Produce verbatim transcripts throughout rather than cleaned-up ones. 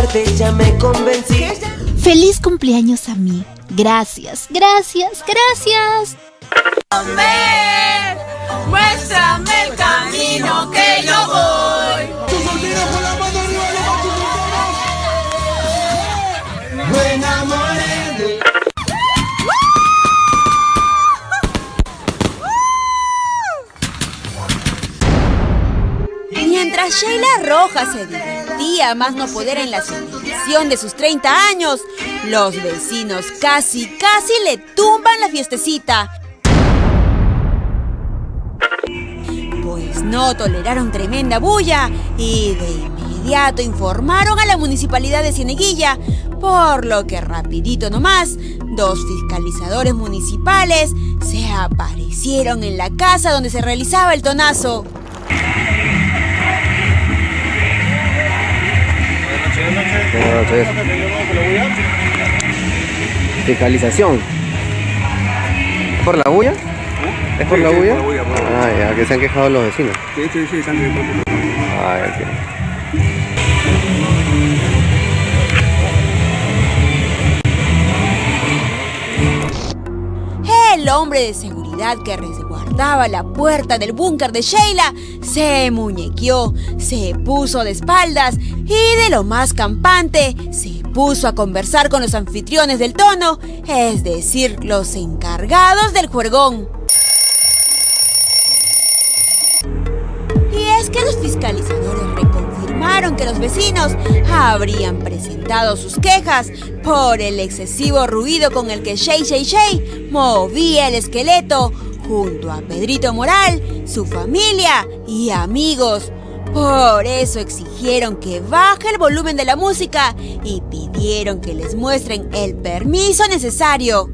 amarte ya me convencí. Feliz cumpleaños a mí. Gracias, gracias, gracias. Amén, muéstrame el camino que yo voy. Me enamoré de... Mientras Sheila Rojas se divertía a más no poder en la celebración de sus treinta años, los vecinos casi, casi le tumban la fiestecita. Pues no toleraron tremenda bulla y de inmediato informaron a la municipalidad de Cieneguilla, por lo que rapidito nomás, dos fiscalizadores municipales se aparecieron en la casa donde se realizaba el tonazo. Buenas noches. Fiscalización. ¿Por la bulla? ¿Es por la bulla? Ah, ya, que se han quejado los vecinos. Sí, sí, sí, se han quejado. Ah, ya, ok. El hombre de seguridad que resguardaba la puerta del búnker de Sheila se muñequeó, se puso de espaldas y de lo más campante se puso a conversar con los anfitriones del tono, es decir, los encargados del juergón. Y es que los fiscalizadores reconfirmaron que los vecinos habrían presentado sus quejas por el excesivo ruido con el que Shay Shay Shay movía el esqueleto junto a Pedrito Moral, su familia y amigos. Por eso exigieron que baje el volumen de la música y pidieron que les muestren el permiso necesario.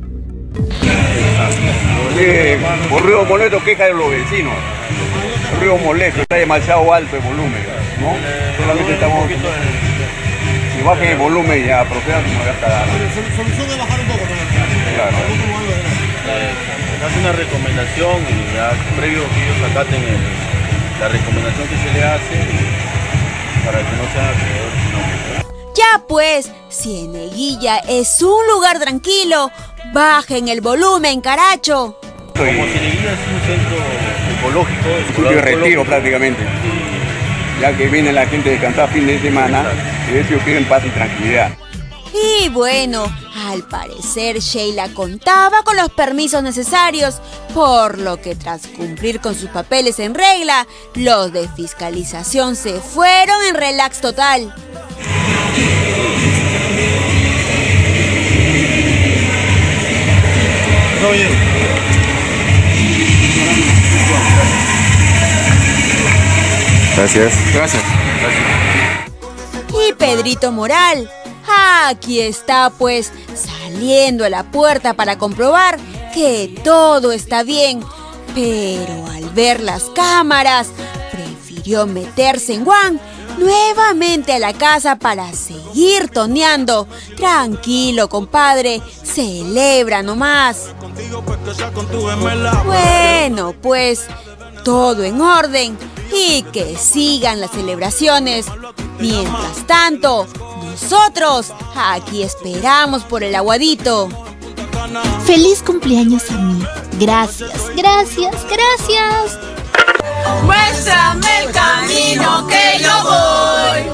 Por ruido molesto queja de los vecinos. Por ruido molesto, está demasiado alto el volumen, ¿no? Solamente estamos... Si bajen el volumen ya procedan como ya está. Solución de bajar un poco, ¿no? Claro. Se hace una recomendación y ya previo que ellos acaten el, la recomendación que se le hace para que no sea alrededor. Ya pues, Cieneguilla es un lugar tranquilo. Bajen el volumen, caracho. Como Cieneguilla es un centro ecológico, Es un sitio de retiro prácticamente. Ya que viene la gente a descansar fin de semana, y ellos quieren paz y tranquilidad. Y bueno, al parecer Sheila contaba con los permisos necesarios, por lo que tras cumplir con sus papeles en regla, los de fiscalización se fueron en relax total. Gracias. Gracias. Y Pedrito Moral, aquí está pues, saliendo a la puerta para comprobar que todo está bien, pero al ver las cámaras, prefirió meterse en guan nuevamente a la casa para seguir toneando. Tranquilo, compadre, celebra nomás. Bueno, pues, todo en orden y que sigan las celebraciones. Mientras tanto, nosotros aquí esperamos por el aguadito. Feliz cumpleaños a mí. Gracias, gracias, gracias. Muéstrame el camino que yo voy.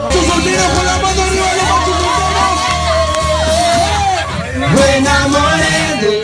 Me enamoré de...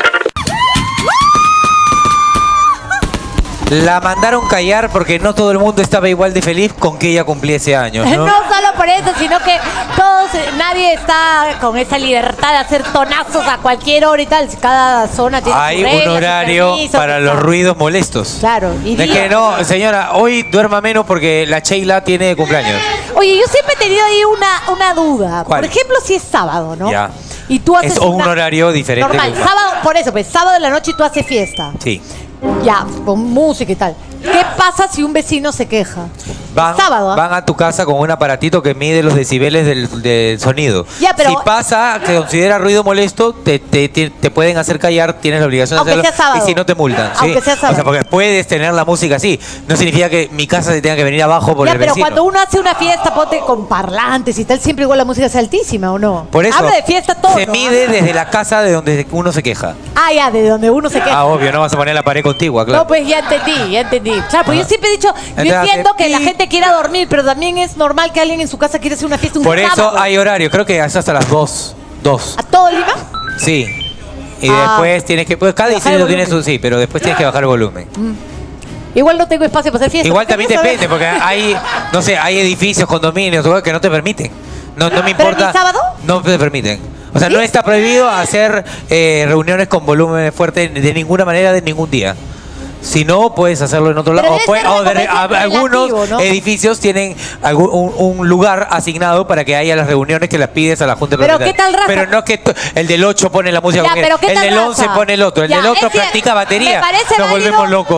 La mandaron callar porque no todo el mundo estaba igual de feliz con que ella cumpliese años, ¿no? No solo por eso, sino que todos, nadie está con esa libertad de hacer tonazos a cualquier hora y tal. Cada zona tiene Hay sus reglas, un horario sus permisos, para que los está. ruidos molestos. Claro. Y Es que no, señora, hoy duerma menos porque la Sheila tiene cumpleaños. Oye, yo siempre he tenido ahí una, una duda. ¿Cuál? Por ejemplo, si es sábado, ¿no? Ya. Y tú haces Es un una... horario diferente. Normal, que- sábado, por eso, pues sábado de la noche y tú haces fiesta. Sí. Ya, con música y tal. ¿Qué pasa si un vecino se queja? Van, Sábado, ¿eh? van a tu casa con un aparatito que mide los decibeles del, del sonido. Ya, pero- si pasa, que considera ruido molesto, te, te, te, te pueden hacer callar, tienes la obligación Aunque de hacerlo. sea sábado. Y si no te multan. Aunque ¿sí? sea sábado. O sea, porque puedes tener la música así. No significa que mi casa se tenga que venir abajo por Ya, el pero vecino. cuando uno hace una fiesta, ponte con parlantes y tal, siempre igual la música es altísima, ¿o no? Por eso Habla de fiesta todo. se ¿no? mide desde la casa de donde uno se queja. Ah, ya, de donde uno se queja. Ah, obvio, no vas a poner la pared contigua, claro. No, pues ya entendí, ya entendí. Claro, pues yo siempre he dicho, yo Entonces, entiendo hace que la pi- gente quiera dormir, pero también es normal que alguien en su casa quiera hacer una fiesta un Por eso sábado. hay horario, creo que es hasta las dos. Dos. ¿A todo Lima? Sí. Y Ah. después tienes que. Pues cada Bajar el distrito tiene volumen. su. Sí, pero después tienes que bajar el volumen. Igual no tengo espacio para hacer fiesta. Igual también ¿Qué vas a ver? depende, porque hay. No sé, hay edificios, condominios, lugares que no te permiten. No, no me ¿Pero importa. ni sábado? No te permiten. O sea, ¿Sí? no está prohibido hacer eh, reuniones con volumen fuerte de ninguna manera, de ningún día. Si no, puedes hacerlo en otro Pero lado. debe O puede- ser o de re- como a- ese algunos relativo, ¿no? edificios tienen algún- un, un lugar asignado para que haya las reuniones que las pides a la Junta Pero Propietaria. ¿qué tal raza? Pero no que t- el del ocho pone la música Ya, con él. pero ¿qué El tal del once raza? pone el otro. El Ya, del otro es que practica me batería. parece Nos válido. volvemos locos.